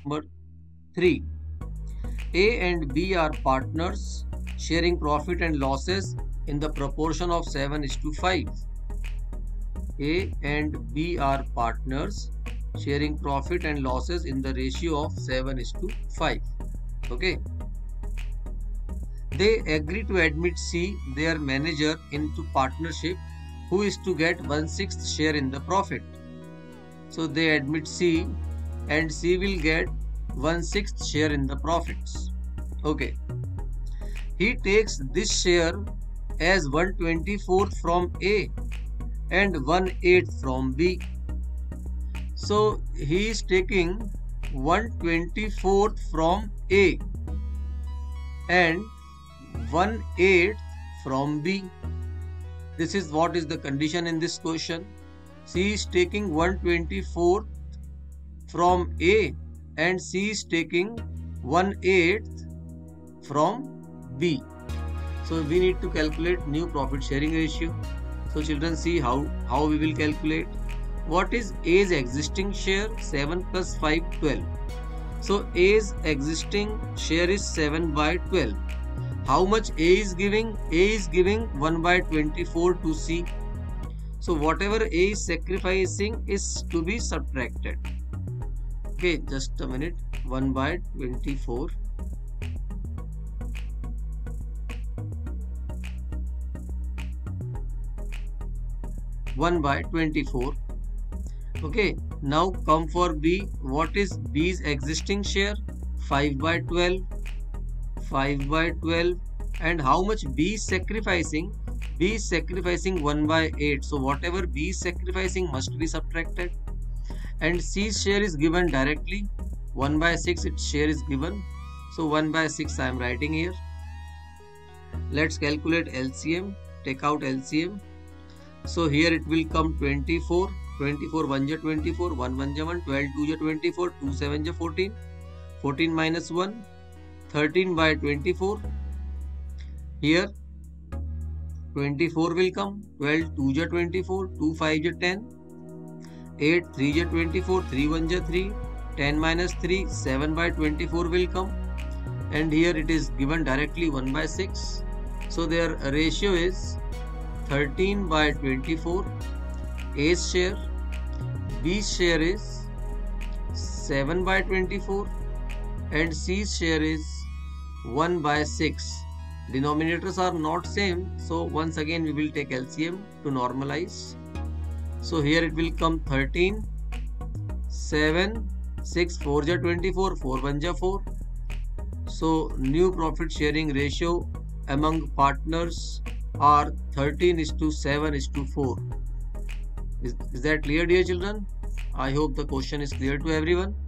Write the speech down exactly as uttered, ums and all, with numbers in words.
number three. A and B are partners sharing profit and losses in the proportion of seven is to five. A and B are partners sharing profit and losses in the ratio of seven is to five. Okay. They agree to admit C, their manager, into partnership, who is to get one-sixth share in the profit. So they admit C and C will get one-sixth share in the profits. Okay. He takes this share as one twenty-fourth from A and one eighth from B. So he is taking one twenty-fourth from A and one eighth from B. This is what is the condition in this question. C is taking one twenty-fourth from A and C is taking one eighth from B. So we need to calculate new profit sharing ratio. So children, see how, how we will calculate. What is A's existing share? seven plus five, twelve. So A's existing share is seven by twelve. How much A is giving? A is giving one by twenty-four to C. So whatever A is sacrificing is to be subtracted. Okay, just a minute. one by twenty-four. one by twenty-four. Okay, now come for B. What is B's existing share? five by twelve. five by twelve. And how much B is sacrificing? B is sacrificing one by eight. So whatever B is sacrificing must be subtracted. And C's share is given directly. one by six its share is given. So one by six I am writing here. Let's calculate L C M. Take out L C M. So here it will come twenty-four. twenty-four one ja twenty-four. one one ja one. twelve two ja twenty-four. two seven ja fourteen. fourteen minus one. thirteen by twenty-four. Here twenty-four will come. twelve two ja twenty-four. two five ja ten. eight three ja twenty-four. three one ja three. ten minus three. seven by twenty-four will come. And here it is given directly one by six. So their ratio is thirteen by twenty-four. A's share. B's share is seven by twenty-four. And C's share is one by six. Denominators are not same. So once again we will take L C M to normalize. So here it will come thirteen. seven. six four ja twenty-four. four one ja four. So new profit sharing ratio among partners are thirteen is to seven is to four. Is, is that clear, dear children? I hope the question is clear to everyone.